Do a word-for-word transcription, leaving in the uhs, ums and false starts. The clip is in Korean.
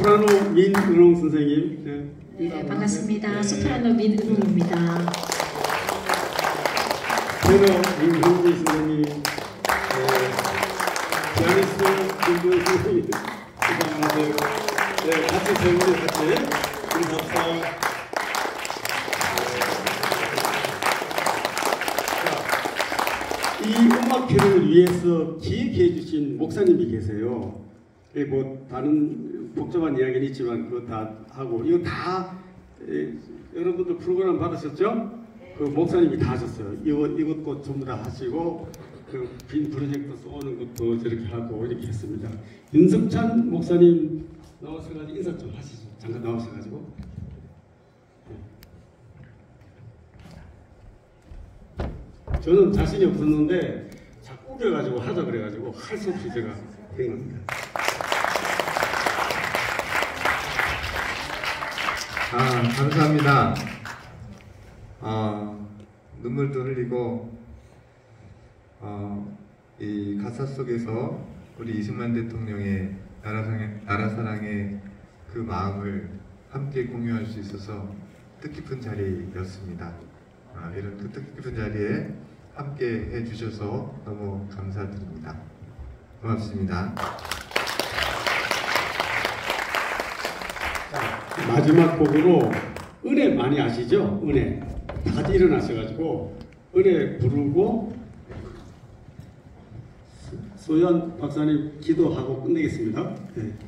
소프라노 민은홍 선생님. 네, 네, 반갑습니다. 네. 소프라노 민은홍입니다. 테너 민현지 선생님, 네, 피아니스트 김도희 선생님, 수고하세요. 네, 같이 세 분이 같이 우리 박사. 이 음악회를 위해서 기획해 주신 목사님이 계세요. 뭐 다른 복잡한 이야기는 있지만 그거 다 하고 이거 다 에, 여러분들 프로그램 받으셨죠? 그 목사님이 다 하셨어요. 이거 이것도 전부 다 하시고 그 빈 프로젝트 쏘는 것도 저렇게 하고 이렇게 했습니다. 윤석찬 목사님 나와서가지고 인사 좀 하시죠. 잠깐 나오셔가지고. 저는 자신이 없었는데 자꾸 우겨가지고 하자 그래가지고 할 수 없이 제가 된 겁니다. 아, 감사합니다. 아, 눈물도 흘리고 어, 이 가사 속에서 우리 이승만 대통령의 나라사랑의, 나라사랑의 그 마음을 함께 공유할 수 있어서 뜻깊은 자리였습니다. 아, 이런 그 뜻깊은 자리에 함께 해주셔서 너무 감사드립니다. 고맙습니다. 마지막 곡으로 은혜 많이 아시죠? 은혜. 다 같이 일어나셔가지고 은혜 부르고 소연 박사님 기도하고 끝내겠습니다. 네.